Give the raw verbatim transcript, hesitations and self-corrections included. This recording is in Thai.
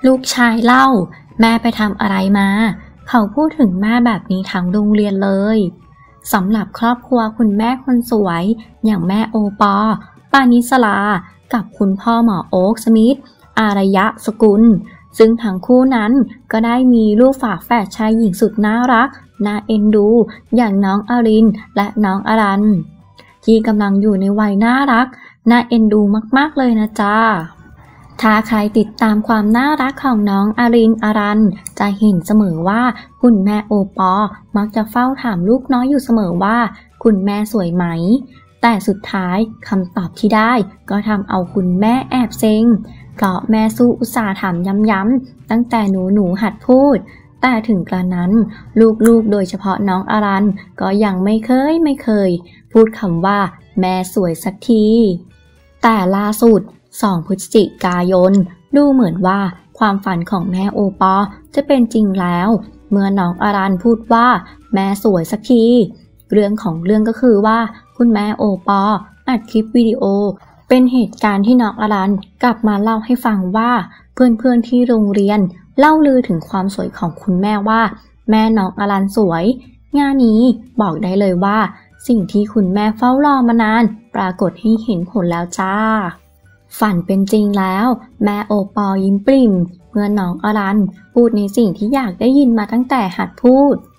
ลูกชายเล่าแม่ไปทำอะไรมาเขาพูดถึงแม่แบบนี้ทั้งโรงเรียนเลยสำหรับครอบครัวคุณแม่คนสวยอย่างแม่โอปอปานิสลากับคุณพ่อหมอโอ๊คสมิธอารยะสกุลซึ่งทั้งคู่นั้นก็ได้มีลูกฝาแฝดชายหญิงสุดน่ารักน่าเอ็นดูอย่างน้องอารินและน้องอารันที่กำลังอยู่ในวัยน่ารักน่าเอ็นดูมากๆเลยนะจ๊ะถ้าใครติดตามความน่ารักของน้องอารินอารันจะเห็นเสมอว่าคุณแม่โอปอมักจะเฝ้าถามลูกน้อยอยู่เสมอว่าคุณแม่สวยไหมแต่สุดท้ายคำตอบที่ได้ก็ทำเอาคุณแม่แอบเซ็งเพราะแม่สู้อุตส่าห์ถามย้ำๆตั้งแต่หนูหนูหัดพูดแต่ถึงกระนั้นลูกๆโดยเฉพาะน้องอารันก็ยังไม่เคยไม่เคยพูดคำว่าแม่สวยสักทีแต่ล่าสุดสองพฤศจิกายนดูเหมือนว่าความฝันของแม่โอปอจะเป็นจริงแล้วเมื่อน้องอารันพูดว่าแม่สวยสักทีเรื่องของเรื่องก็คือว่าคุณแม่โอปออัดคลิปวิดีโอเป็นเหตุการณ์ที่น้องอารันกลับมาเล่าให้ฟังว่าเพื่อนๆที่โรงเรียนเล่าลือถึงความสวยของคุณแม่ว่าแม่น้องอารันสวยงานนี้บอกได้เลยว่าสิ่งที่คุณแม่เฝ้ารอมานานปรากฏให้เห็นผลแล้วจ้าฝันเป็นจริงแล้วแม่โอปอยิ้มปริ่มเมื่อน้องอารันพูดในสิ่งที่อยากได้ยินมาตั้งแต่หัดพูด